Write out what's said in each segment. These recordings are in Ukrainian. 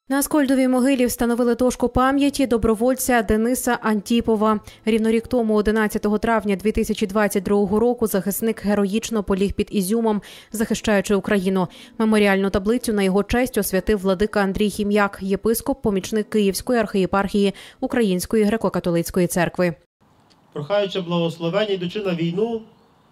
На Аскольдовій могилі встановили дошку пам'яті добровольця Дениса Антіпова. Рівно рік тому, 11 травня 2022 року, захисник героїчно поліг під Ізюмом, захищаючи Україну. Меморіальну таблицю на його честь освятив владика Андрій Хім'як, єпископ, помічник Київської архієпархії Української греко-католицької церкви. Прохаючи благословення, йдучи на війну,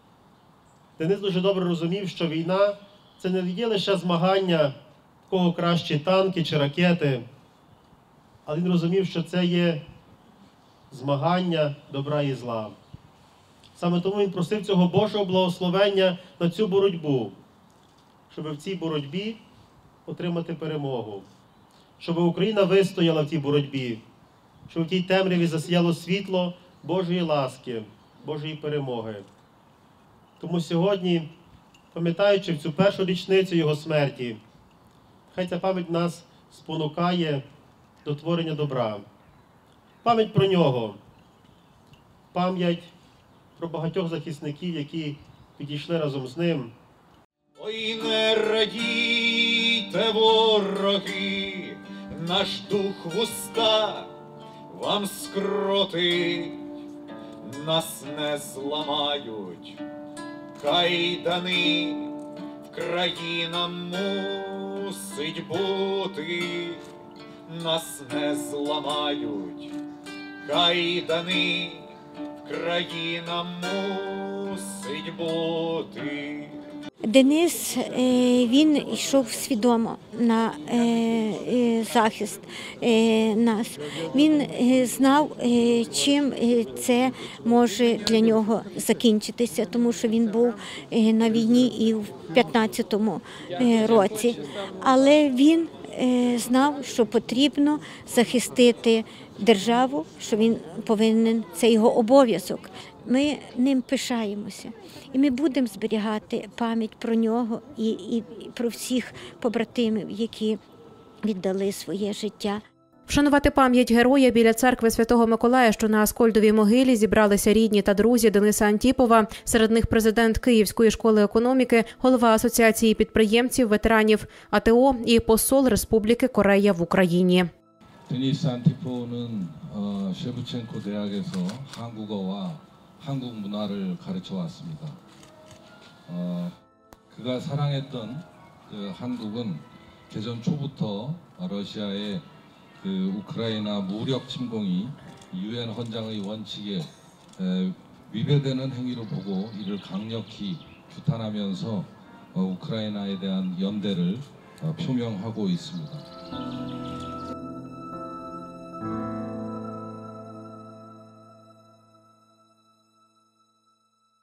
Денис дуже добре розумів, що війна – це не є лише змагання, в кого кращі танки чи ракети, але він розумів, що це є змагання добра і зла. Саме тому він просив цього Божого благословення на цю боротьбу, щоб в цій боротьбі отримати перемогу, щоб Україна вистояла в тій боротьбі, щоб в тій темряві засіяло світло Божої ласки, Божої перемоги. Тому сьогодні, пам'ятаючи в цю першу річницю його смерті, хай ця пам'ять нас спонукає до творення добра. Пам'ять про нього, пам'ять про багатьох захисників, які підійшли разом з ним. Ой, не радійте, вороги, наш дух вуста вам скротить, нас не зламають кайдани, країна мусить бути, нас не зламають кайдани, країна мусить бути. Денис, він йшов свідомо на захист нас. Він знав, чим це може для нього закінчитися, тому що він був на війні і в 15-му році. Але він знав, що потрібно захистити державу, що він повинен, це його обов'язок. Ми ним пишаємося. І ми будемо зберігати пам'ять про нього і про всіх побратимів, які віддали своє життя. Вшанувати пам'ять героя біля церкви Святого Миколая, що на Аскольдовій могилі, зібралися рідні та друзі Дениса Антіпова. Серед них президент Київської школи економіки, голова Асоціації підприємців, ветеранів АТО і посол Республіки Корея в Україні. 데니스 안티포는 셰브첸코 대학에서 한국어와 한국 문화를 가르쳐 왔습니다. 그가 사랑했던 그 한국은 개전 초부터 러시아의 그 우크라이나 무력 침공이 유엔 헌장의 원칙에 위배되는 행위로 보고 이를 강력히 규탄하면서 우크라이나에 대한 연대를 표명하고 있습니다.